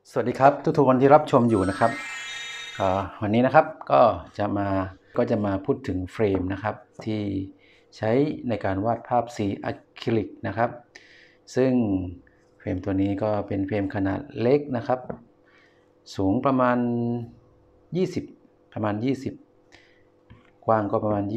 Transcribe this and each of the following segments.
สวัสดีครับทุกๆคนที่รับชมอยู่นะครับวันนี้นะครับก็จะมาพูดถึงเฟรมนะครับที่ใช้ในการวาดภาพสีอะคริลิกนะครับซึ่งเฟรมตัวนี้ก็เป็นเฟรมขนาดเล็กนะครับสูงประมาณ20ประมาณ20กว้างก็ประมาณ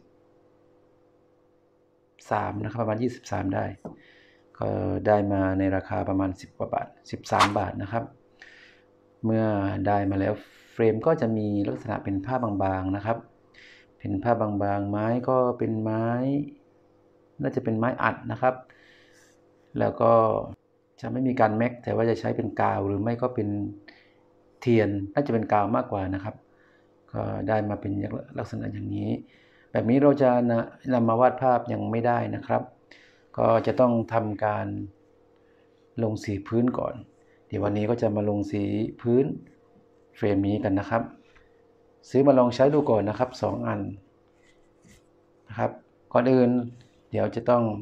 23นะครับประมาณ23ได้ก็ได้มาในราคาประมาณ10กว่าบาท13บาทนะครับเมื่อได้มาแล้วเฟรมก็จะมีลักษณะเป็นผ้าบางๆนะครับเป็นผ้าบางๆไม้ก็เป็นไม้น่าจะเป็นไม้อัดนะครับแล้วก็จะไม่มีการแม็กแต่ว่าจะใช้เป็นกาวหรือไม่ก็เป็นเทียนน่าจะเป็นกาวมากกว่านะครับก็ได้มาเป็นลักษณะอย่างนี้แบบนี้เราจะนำมาวาดภาพยังไม่ได้นะครับก็จะต้องทำการลงสีพื้นก่อนเดี๋ยววันนี้ก็จะมาลงสีพื้นเฟรมนี้กันนะครับซื้อมาลองใช้ดูก่อนนะครับ2อันนะครับก่อนอื่นเดี๋ยวจะต้อง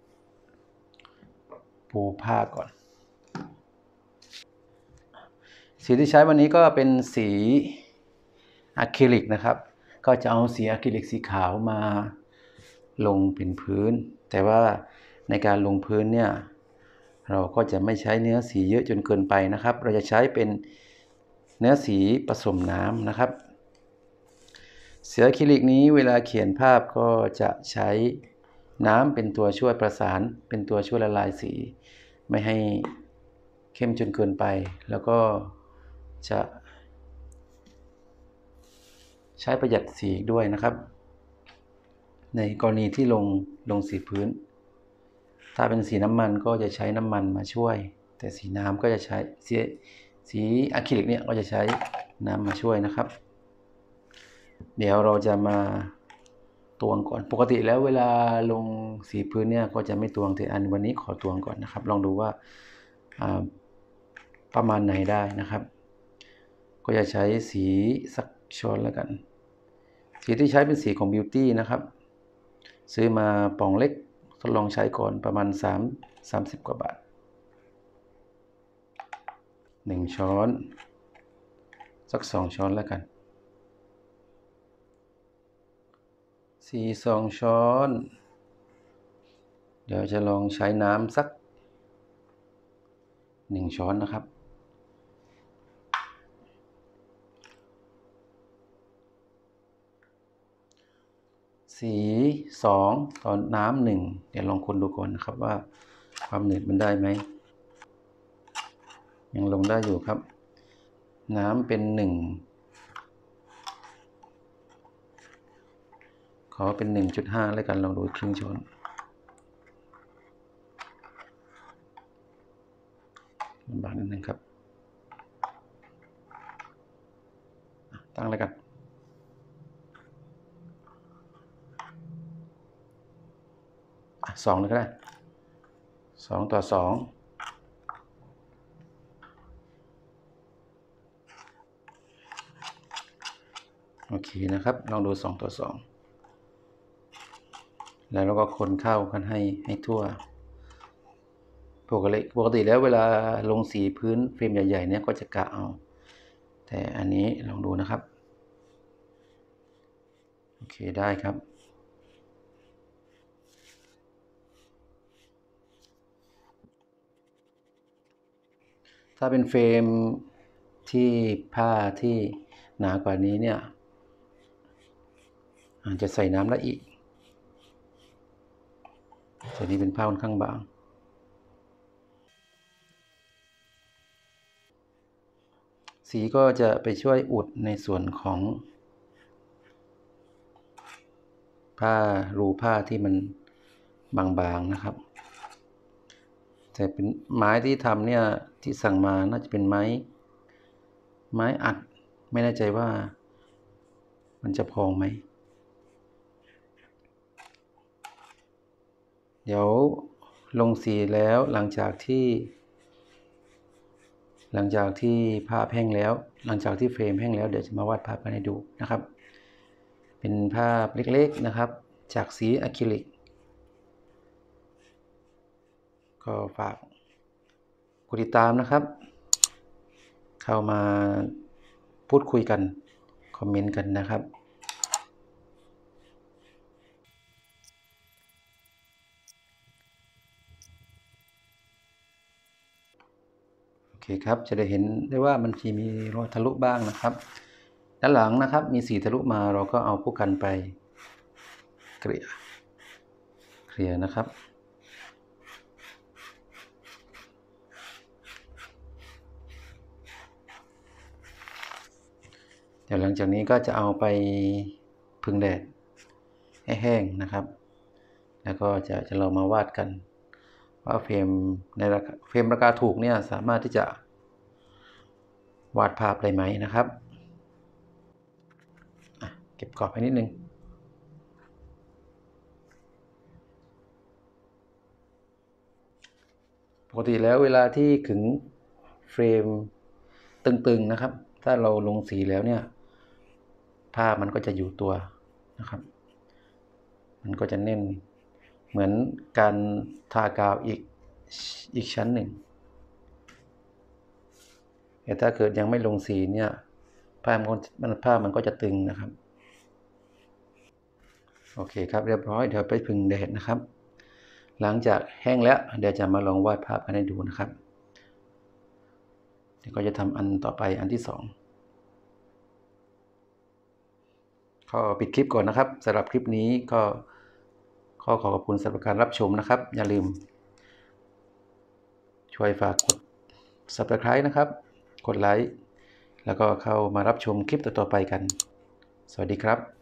ปูผ้าก่อนสีที่ใช้วันนี้ก็เป็นสีอะคริลิกนะครับก็จะเอาสีอะคริลิกสีขาวมาลงเป็นพื้นแต่ว่าในการลงพื้นเนี่ยเราก็จะไม่ใช้เนื้อสีเยอะจนเกินไปนะครับเราจะใช้เป็นเนื้อสีผสมน้ำนะครับสีอะคริลิกนี้เวลาเขียนภาพก็จะใช้น้ำเป็นตัวช่วยประสานเป็นตัวช่วยละลายสีไม่ให้เข้มจนเกินไปแล้วก็จะใช้ประหยัดสีด้วยนะครับในกรณีที่ลงสีพื้นถ้าเป็นสีน้ำมันก็จะใช้น้ำมันมาช่วยแต่สีน้ำก็จะใช้สีอะคริลิกเนี่ยก็จะใช้น้ำมาช่วยนะครับเดี๋ยวเราจะมาตวงก่อนปกติแล้วเวลาลงสีพื้นเนี่ยก็จะไม่ตวงแต่วันนี้ขอตวงก่อนนะครับลองดูว่าประมาณไหนได้นะครับก็จะใช้สีสักช้อนแล้วกันสีที่ใช้เป็นสีของ Beauty นะครับซื้อมาป่องเล็กทดลองใช้ก่อนประมาณ30กว่าบาท1ช้อนสัก2ช้อนแล้วกันสี2ช้อนเดี๋ยวจะลองใช้น้ำสัก1ช้อนนะครับสี2ต่อน้ำ1เดี๋ยวลองคนดูก่อนนะครับว่าความหนืดมันได้ไหมยังลงได้อยู่ครับน้ำเป็น1ขอเป็น 1.5 แล้วกันลองดูครึ่งช้อนลำบากนิดนึงครับตั้งแล้วกัน2เลยก็ได้2ต่อ2โอเคนะครับลองดู2ต่อ2แล้วเราก็คนเข้ากันให้ทั่วปกติแล้วเวลาลงสีพื้นฟิล์มใหญ่ๆเนี่ยก็จะกะเอาแต่อันนี้ลองดูนะครับโอเคได้ครับถ้าเป็นเฟรมที่ผ้าที่หนากว่านี้เนี่ยอาจจะใส่น้ำได้อีกแต่นี้เป็นผ้าค่อนข้างบางสีก็จะไปช่วยอุดในส่วนของรูผ้าที่มันบางๆนะครับแต่เป็นไม้ที่ทำเนี่ยที่สั่งมาน่าจะเป็นไม้อัดไม่แน่ใจว่ามันจะพอไหมเดี๋ยวลงสีแล้วหลังจากที่ภาพแห้งแล้วหลังจากที่เฟรมแห้งแล้วเดี๋ยวจะมาวาดภาพกันให้ดูนะครับเป็นภาพเล็กๆนะครับจากสีอะคริลิกก็ฝากกดติดตามนะครับเข้ามาพูดคุยกันคอมเมนต์กันนะครับโอเคครับจะได้เห็นได้ว่ามันจะมีรอยทะลุบ้างนะครับด้านหลังนะครับมีสีทะลุมาเราก็เอาผู้กันไปเกลี่ยนะครับเดี๋ยวหลังจากนี้ก็จะเอาไปพึ่งแดดให้แห้งนะครับแล้วก็จะเรามาวาดกันว่าเฟรมราคาถูกเนี่ยสามารถที่จะวาดภาพได้ไหมนะครับเก็บกรอบให้นิดนึงปกติแล้วเวลาที่ขึงเฟรมตึงๆนะครับถ้าเราลงสีแล้วเนี่ยผ้ามันก็จะอยู่ตัวนะครับมันก็จะแน่นเหมือนการทากาวอีกชั้นหนึ่งแต่ถ้าเกิดยังไม่ลงสีเนี่ยผ้ามันก็จะตึงนะครับโอเคครับเรียบร้อยเดี๋ยวไปพึ่งแดดนะครับหลังจากแห้งแล้วเดี๋ยวจะมาลองวาดภาพกันให้ดูนะครับเดี๋ยวก็จะทำอันต่อไปอันที่2ก็ปิดคลิปก่อนนะครับสำหรับคลิปนี้ก็ขอขอบคุณสำหรับการรับชมนะครับอย่าลืมช่วยฝากกด Subscribe นะครับกดไลค์แล้วก็เข้ามารับชมคลิปต่อๆไปกันสวัสดีครับ